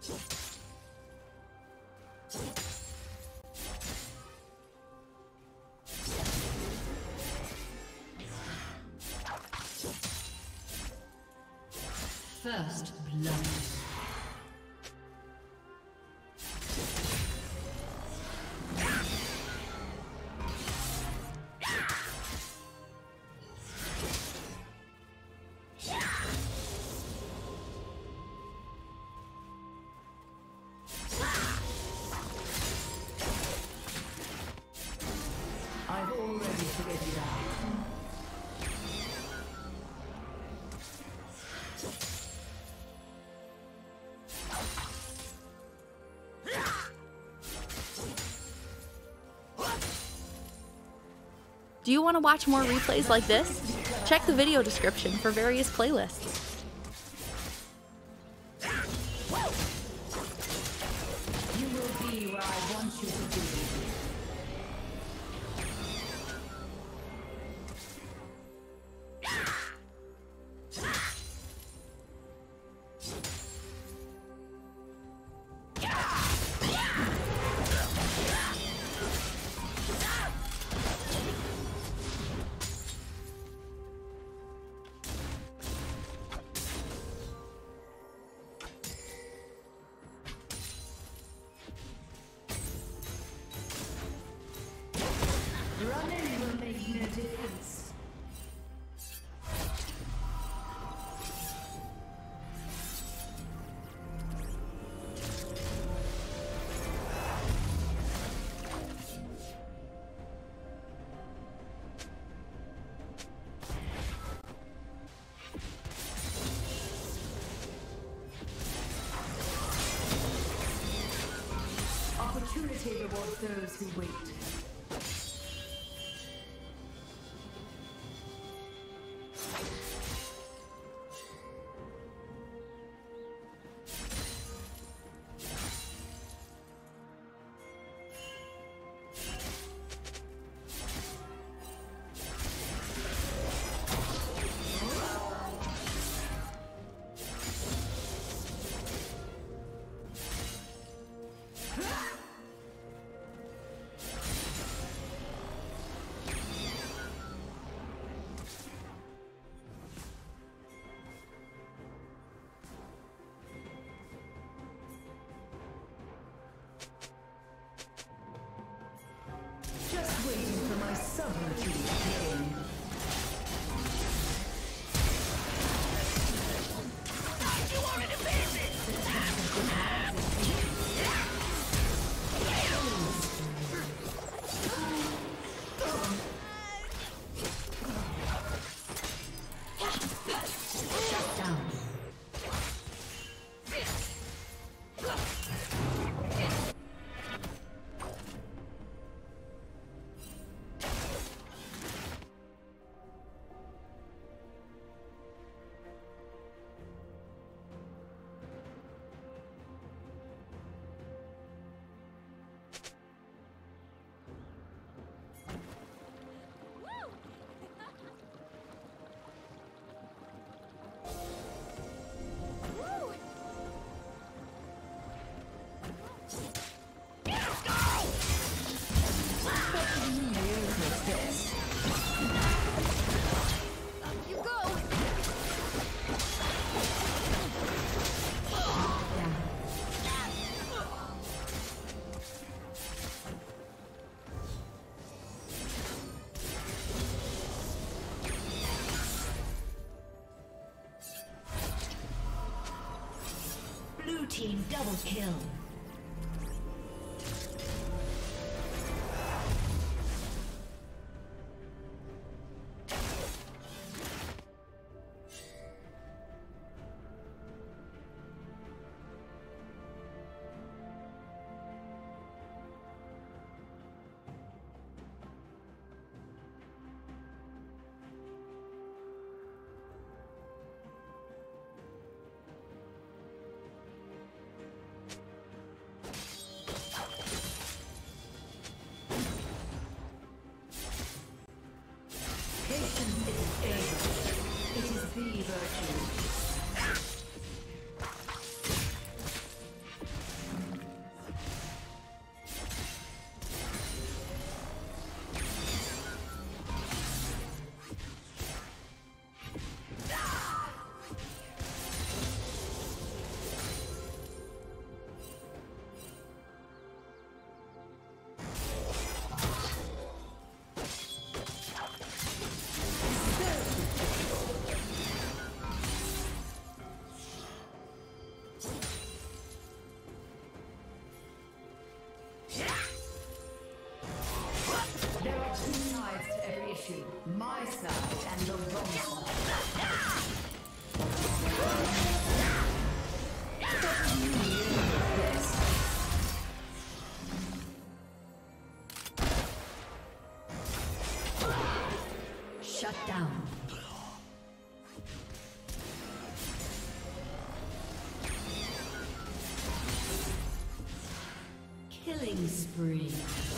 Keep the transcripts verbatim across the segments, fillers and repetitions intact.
First blood. I've already figured it out. Do you want to watch more replays like this? Check the video description for various playlists. You will be where I want you to be. Running will make no difference. Opportunity rewards those who wait. Just waiting for my subroutine to begin. You wanted to visit! Shut down. Team double kill. get you. My side and the wrong side. Shut down. Killing spree.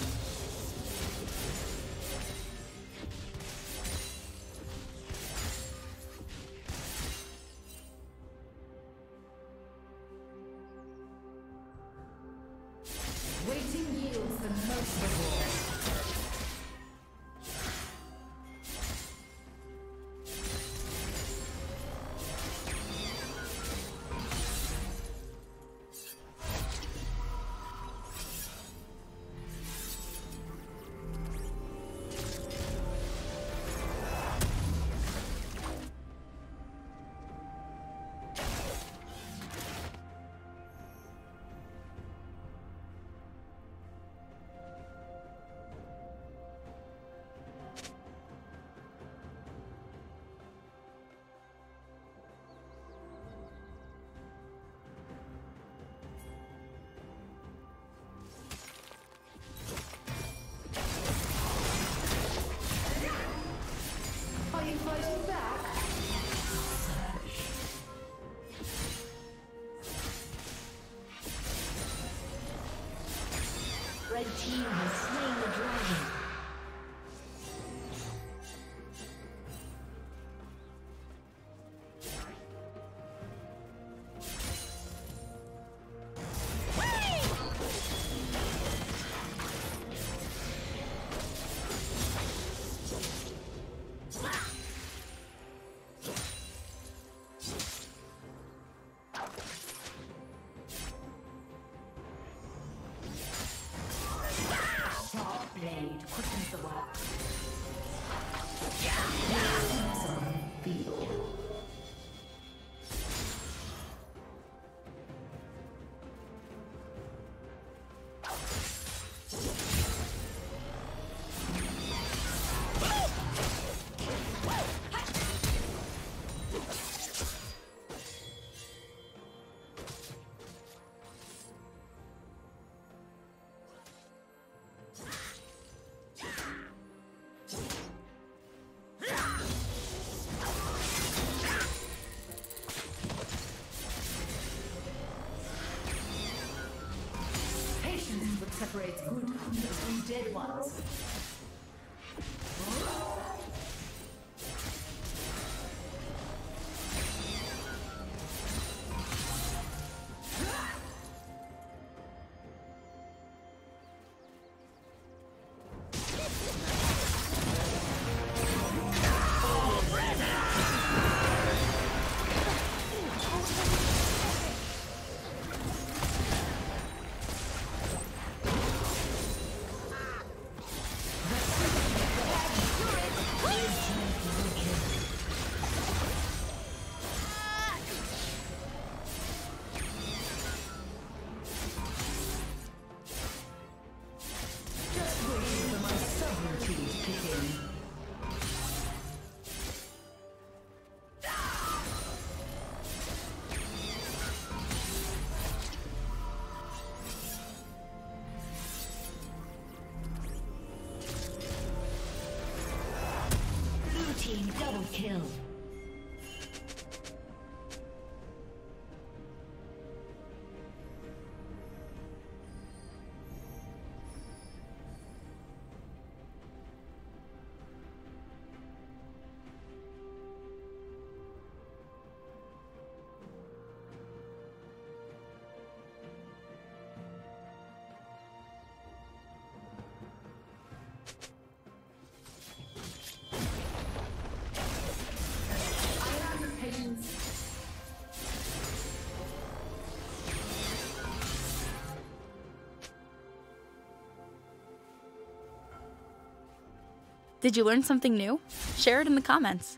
Waiting yields the most reward. Are you fighting back? Red team has slain the dragon. Blade quickens the work. Separates good hunters from dead ones. Double kill. Did you learn something new? Share it in the comments.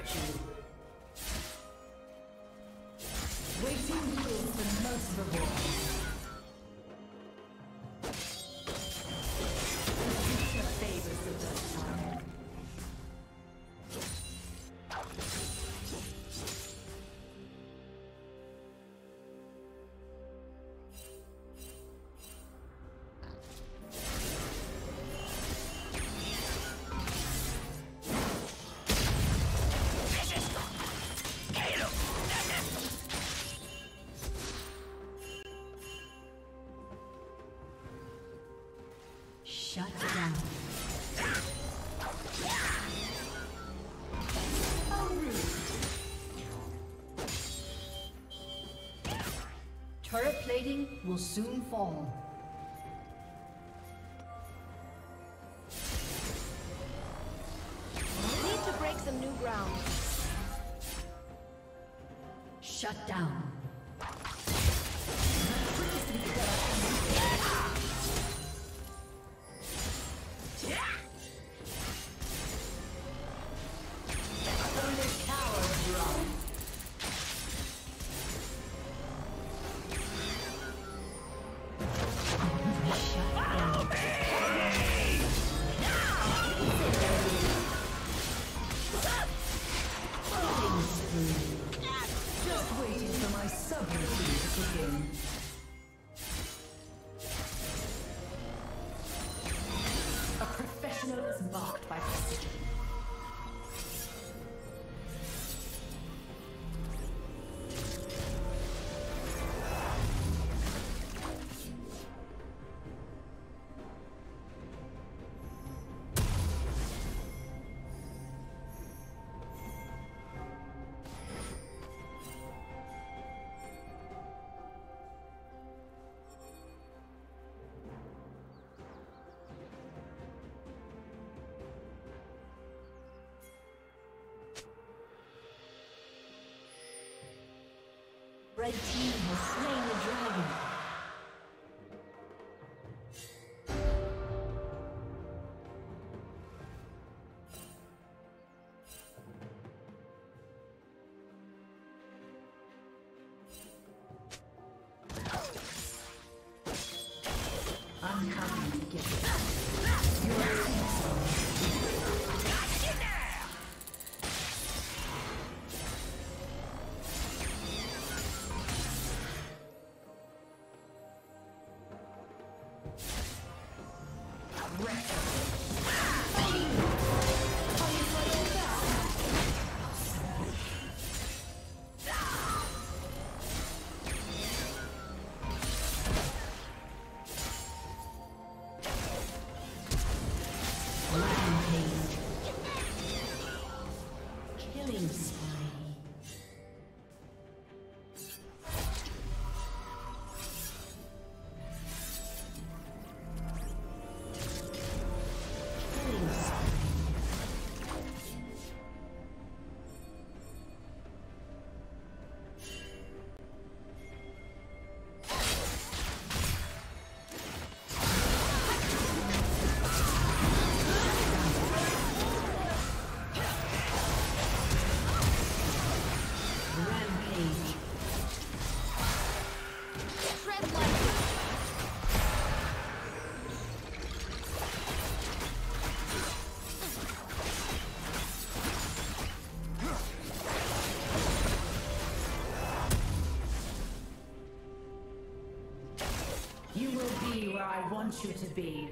virtue. Waiting heals the most reward. Shut down. Turret plating will soon fall. Need to break some new ground. Shut down. Red team has slain the dragon. I'm coming to get you. You will be where I want you to be.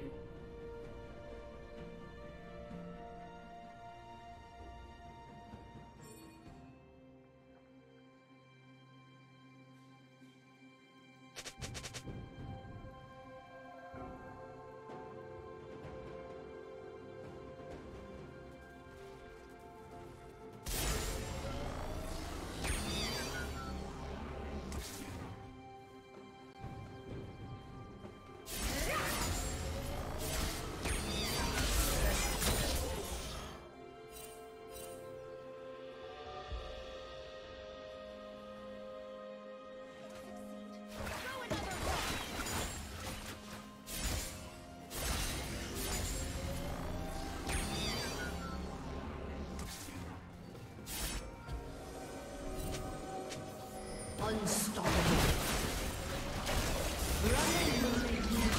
Unstoppable. Running will make you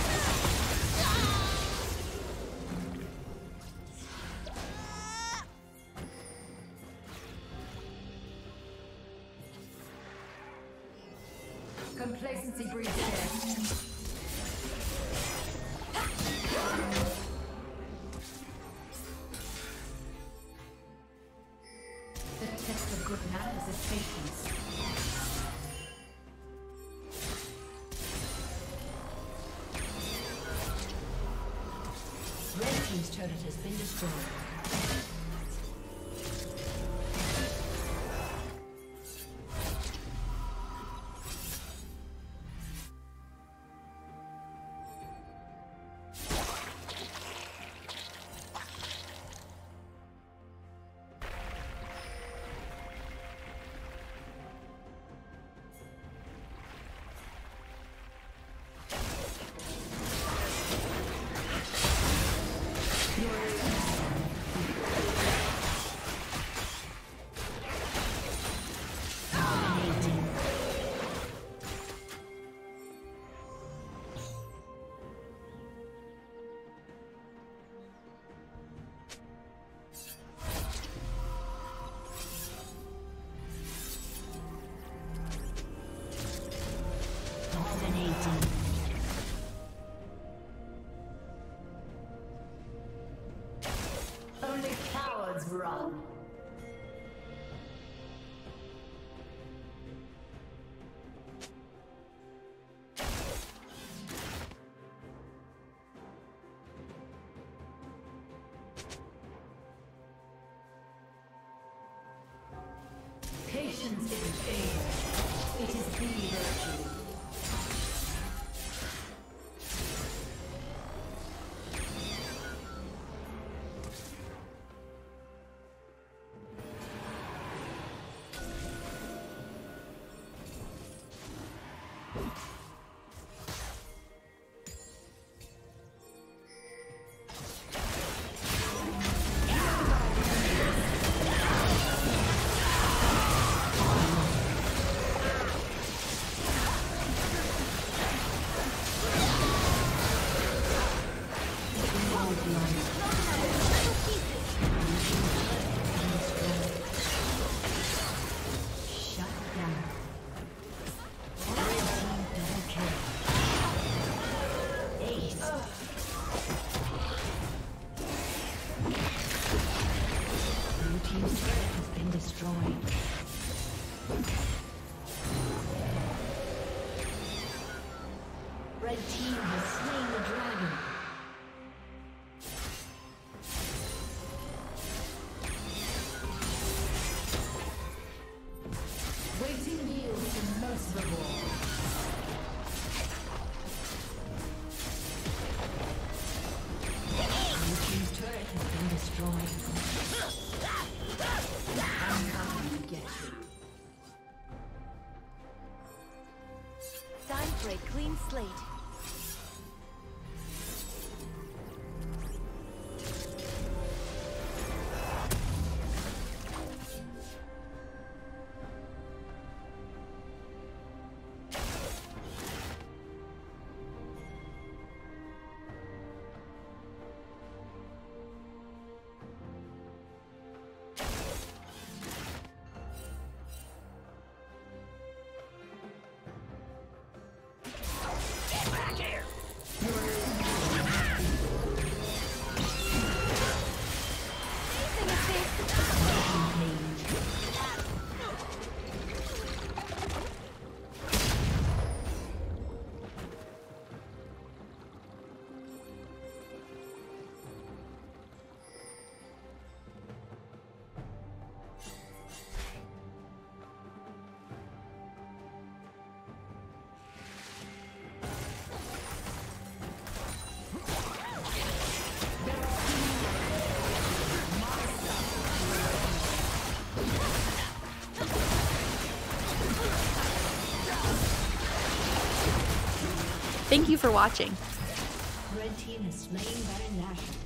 Complacency breeds death. The test of good manners is patience. Red team's turret has been destroyed. Only cowards run. Patience is aim. It is the virtue. Red team has slain the dragon. Waiting yields the most reward. Blue team's turret has been destroyed. I'm coming to get you. Time for a clean slate. Thank you for watching. Red team has slain Baron Nashor.